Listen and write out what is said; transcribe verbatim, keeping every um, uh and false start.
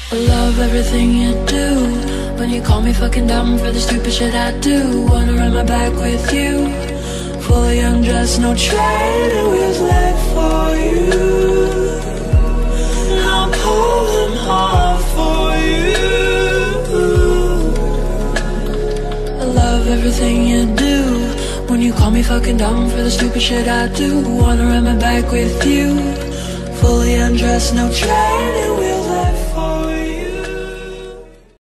I love everything you do. When you call me fucking dumb for the stupid shit I do. Wanna ride my back with you, fully undressed, no training wheels left for you. I'm pulling hard for you. I love everything you do. When you call me fucking dumb for the stupid shit I do. Wanna ride my back with you, fully undressed, no training wheels